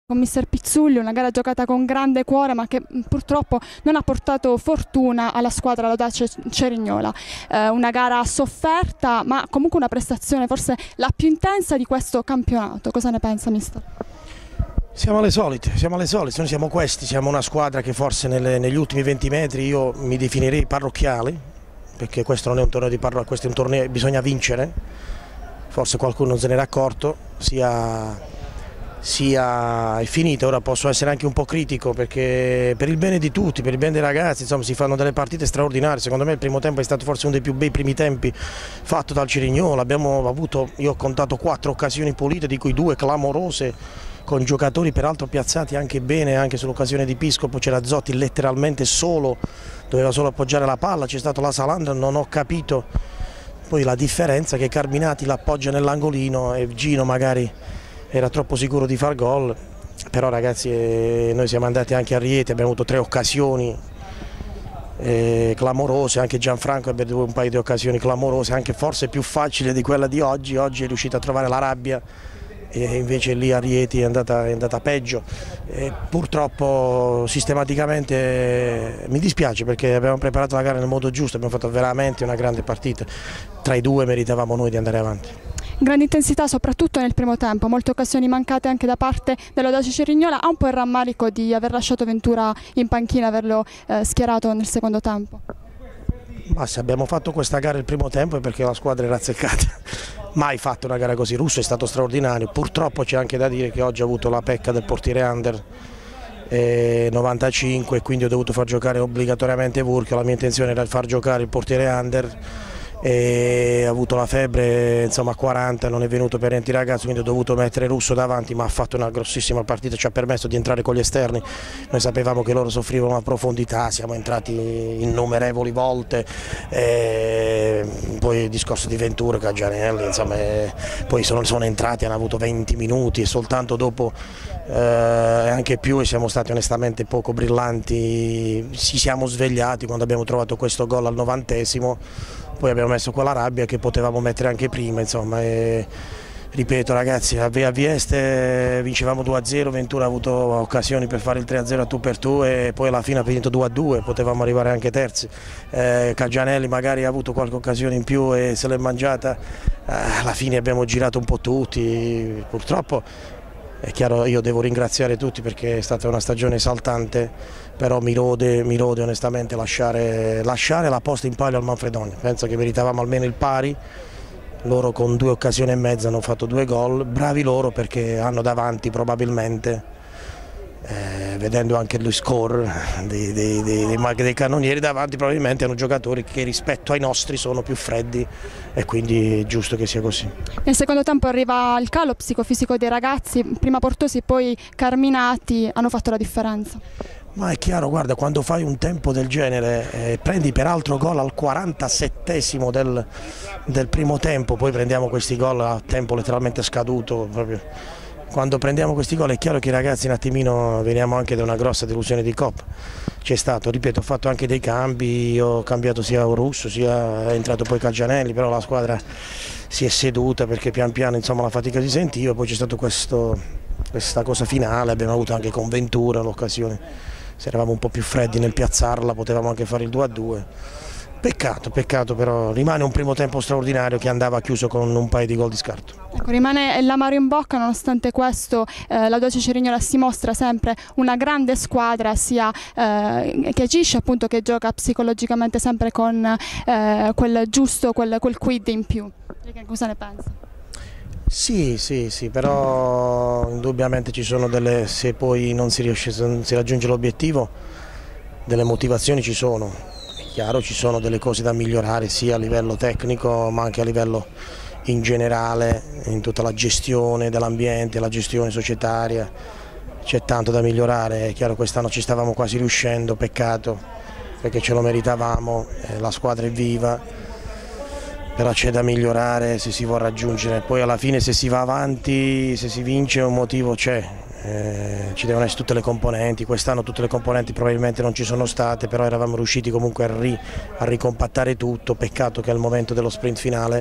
Con mister Pizzulli, una gara giocata con grande cuore ma che purtroppo non ha portato fortuna alla squadra Laudace Cerignola. Una gara sofferta ma comunque una prestazione forse la più intensa di questo campionato. Cosa ne pensa mister? Siamo alle solite, noi siamo questi, siamo una squadra che forse negli ultimi 20 metri io mi definirei parrocchiali, perché questo non è un torneo di parrocchia, questo è un torneo, bisogna vincere, forse qualcuno non se n'era accorto, è finita. Ora posso essere anche un po' critico perché per il bene di tutti, per il bene dei ragazzi, insomma si fanno delle partite straordinarie. Secondo me il primo tempo è stato forse uno dei più bei primi tempi fatto dal Cerignola. Abbiamo avuto, io ho contato 4 occasioni pulite, di cui 2 clamorose, con giocatori peraltro piazzati anche bene. Anche sull'occasione di Piscopo c'era Zotti letteralmente solo, doveva solo appoggiare la palla, c'è stato la Salandra, non ho capito poi la differenza che Carminati l'appoggia nell'angolino e Gino magari era troppo sicuro di far gol. Però ragazzi noi siamo andati anche a Rieti, abbiamo avuto 3 occasioni clamorose, anche Gianfranco ebbe un paio di occasioni clamorose, anche forse più facile di quella di oggi. Oggi è riuscito a trovare la rabbia e invece lì a Rieti è andata peggio. Purtroppo sistematicamente mi dispiace perché abbiamo preparato la gara nel modo giusto, abbiamo fatto veramente una grande partita, tra i due meritavamo noi di andare avanti. Grande intensità soprattutto nel primo tempo, molte occasioni mancate anche da parte dell'Audace Cerignola. Ha un po' il rammarico di aver lasciato Ventura in panchina, averlo schierato nel secondo tempo? Ma se abbiamo fatto questa gara il primo tempo è perché la squadra era azzeccata, mai fatto una gara così. Russo è stato straordinario, purtroppo c'è anche da dire che oggi ha avuto la pecca del portiere under 95 e quindi ho dovuto far giocare obbligatoriamente Vurchio. La mia intenzione era far giocare il portiere under e ha avuto la febbre, insomma, a 40, non è venuto per niente il ragazzo, quindi ho dovuto mettere Russo davanti, ma ha fatto una grossissima partita, ci ha permesso di entrare con gli esterni. Noi sapevamo che loro soffrivano a profondità, siamo entrati innumerevoli volte, poi il discorso di Ventura, Caggianelli, insomma, poi sono entrati, hanno avuto 20 minuti e soltanto dopo anche più, e siamo stati onestamente poco brillanti. Ci siamo svegliati quando abbiamo trovato questo gol al 90°, poi abbiamo messo quella rabbia che potevamo mettere anche prima, insomma. Ripeto ragazzi, a Vieste vincevamo 2-0, Ventura ha avuto occasioni per fare il 3-0 a tu per tu e poi alla fine ha finito 2-2, potevamo arrivare anche terzi. Caggianelli magari ha avuto qualche occasione in più e se l'è mangiata. Alla fine abbiamo girato un po' tutti, purtroppo. È chiaro, io devo ringraziare tutti perché è stata una stagione esaltante, però mi rode onestamente lasciare la posta in palio al Manfredonia. Penso che meritavamo almeno il pari, loro con 2 occasioni e mezza hanno fatto 2 gol, bravi loro perché hanno davanti probabilmente, vedendo anche lo score dei cannonieri davanti, probabilmente hanno giocatori che rispetto ai nostri sono più freddi e quindi è giusto che sia così. Nel secondo tempo arriva il calo psicofisico dei ragazzi, prima Portosi poi Carminati hanno fatto la differenza. Ma è chiaro, guarda, quando fai un tempo del genere, prendi peraltro gol al 47° del primo tempo, poi prendiamo questi gol a tempo letteralmente scaduto. Proprio. Quando prendiamo questi gol è chiaro che i ragazzi un attimino veniamo anche da una grossa delusione di Coppa. C'è stato, ripeto, ho fatto anche dei cambi, ho cambiato sia Russo, sia è entrato poi Caggianelli, però la squadra si è seduta perché pian piano insomma la fatica si sentiva, poi c'è stato questa cosa finale, abbiamo avuto anche con Ventura l'occasione, se eravamo un po' più freddi nel piazzarla potevamo anche fare il 2-2. Peccato, però rimane un primo tempo straordinario che andava chiuso con un paio di gol di scarto. Ecco, rimane l'amaro in bocca, nonostante questo l'Audace Cerignola si mostra sempre una grande squadra, sia che agisce appunto, che gioca psicologicamente sempre con quel quid in più. Cosa ne pensa? Sì, però indubbiamente ci sono se poi non si raggiunge l'obiettivo, delle motivazioni ci sono. Chiaro, ci sono delle cose da migliorare sia a livello tecnico ma anche a livello in generale, in tutta la gestione dell'ambiente, la gestione societaria, c'è tanto da migliorare. È chiaro, quest'anno ci stavamo quasi riuscendo, peccato perché ce lo meritavamo, la squadra è viva, però c'è da migliorare se si vuole raggiungere. Poi alla fine se si va avanti, se si vince un motivo c'è. Ci devono essere tutte le componenti, quest'anno tutte le componenti probabilmente non ci sono state, però eravamo riusciti comunque a ricompattare tutto. Peccato che al momento dello sprint finale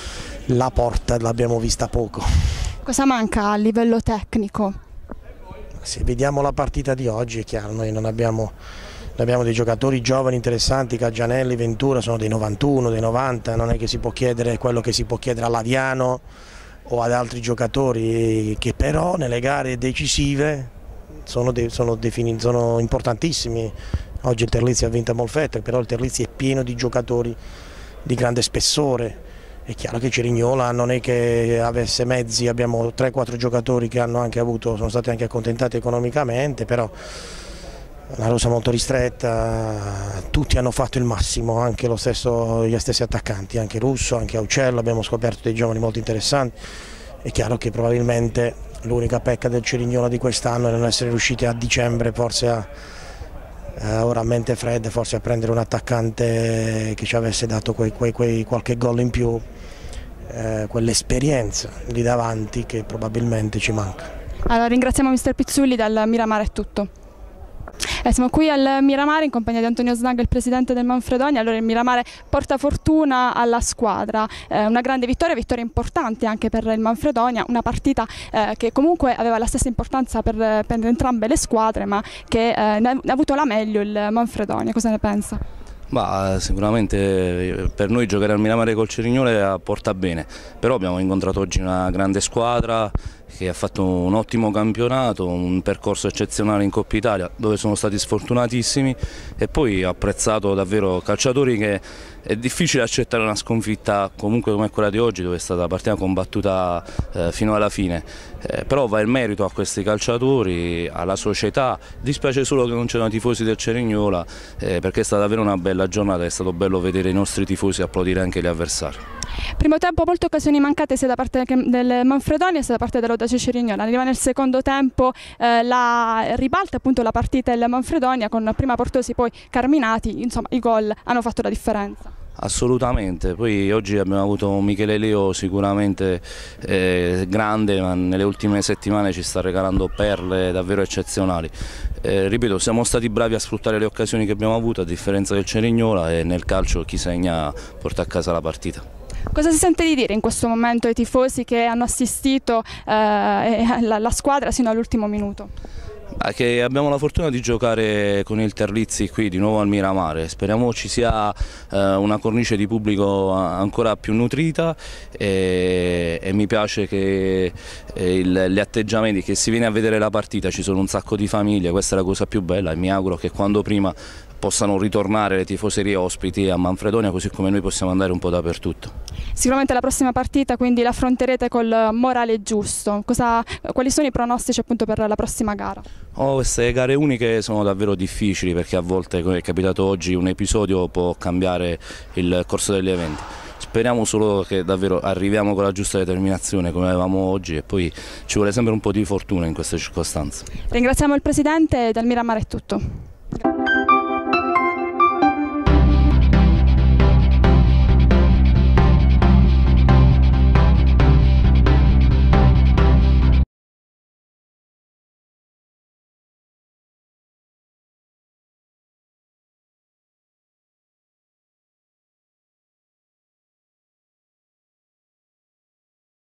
la porta l'abbiamo vista poco. Cosa manca a livello tecnico? Se vediamo la partita di oggi è chiaro, noi non abbiamo dei giocatori giovani interessanti, Caggianelli, Ventura sono dei 91, dei 90, non è che si può chiedere quello che si può chiedere a Laviano o ad altri giocatori che però nelle gare decisive sono importantissimi. Oggi il Terlizzi ha vinto a Molfetta, però il Terlizzi è pieno di giocatori di grande spessore. È chiaro che Cerignola non è che avesse mezzi, abbiamo 3-4 giocatori che sono stati anche accontentati economicamente, però una rosa molto ristretta, tutti hanno fatto il massimo, anche gli stessi attaccanti, anche Russo, anche Aucello, abbiamo scoperto dei giovani molto interessanti. È chiaro che probabilmente l'unica pecca del Cerignola di quest'anno è non essere riusciti a dicembre forse ora a mente fredda, forse a prendere un attaccante che ci avesse dato qualche gol in più, quell'esperienza lì davanti che probabilmente ci manca. Allora, ringraziamo mister Pizzulli, dal Miramare è tutto. Siamo qui al Miramare in compagnia di Antonio Snag, il presidente del Manfredonia. Allora, il Miramare porta fortuna alla squadra, una grande vittoria importante anche per il Manfredonia, una partita che comunque aveva la stessa importanza per entrambe le squadre, ma che ne ha avuto la meglio il Manfredonia. Cosa ne pensa? Sicuramente per noi giocare al Miramare col Cerignola porta bene, però abbiamo incontrato oggi una grande squadra che ha fatto un ottimo campionato, un percorso eccezionale in Coppa Italia dove sono stati sfortunatissimi, e poi ho apprezzato davvero calciatori che è difficile accettare una sconfitta comunque come quella di oggi, dove è stata la partita combattuta fino alla fine, però va il merito a questi calciatori, alla società. Dispiace solo che non c'erano tifosi del Cerignola, perché è stata davvero una bella giornata, è stato bello vedere i nostri tifosi applaudire anche gli avversari. Primo tempo molte occasioni mancate sia da parte del Manfredonia sia da parte dell'Audace Cerignola. Arriva nel secondo tempo, ribalta appunto la partita il Manfredonia con prima Portosi poi Carminati, insomma i gol hanno fatto la differenza. Assolutamente, poi oggi abbiamo avuto un Michele Leo sicuramente grande, ma nelle ultime settimane ci sta regalando perle davvero eccezionali. Ripeto, siamo stati bravi a sfruttare le occasioni che abbiamo avuto, a differenza del Cerignola, e nel calcio chi segna porta a casa la partita. Cosa si sente di dire in questo momento ai tifosi che hanno assistito la squadra sino all'ultimo minuto? Che abbiamo la fortuna di giocare con il Terlizzi qui di nuovo al Miramare, speriamo ci sia una cornice di pubblico ancora più nutrita, e mi piace che gli atteggiamenti, che si viene a vedere la partita, ci sono un sacco di famiglie, questa è la cosa più bella, e mi auguro che quando prima possano ritornare le tifoserie ospiti a Manfredonia, così come noi possiamo andare un po' dappertutto. Sicuramente la prossima partita quindi l'affronterete col morale giusto. Quali sono i pronostici appunto per la prossima gara? Queste gare uniche sono davvero difficili, perché a volte, come è capitato oggi, un episodio può cambiare il corso degli eventi. Speriamo solo che davvero arriviamo con la giusta determinazione come avevamo oggi, e poi ci vuole sempre un po' di fortuna in queste circostanze. Ringraziamo il presidente, dal Miramare è tutto.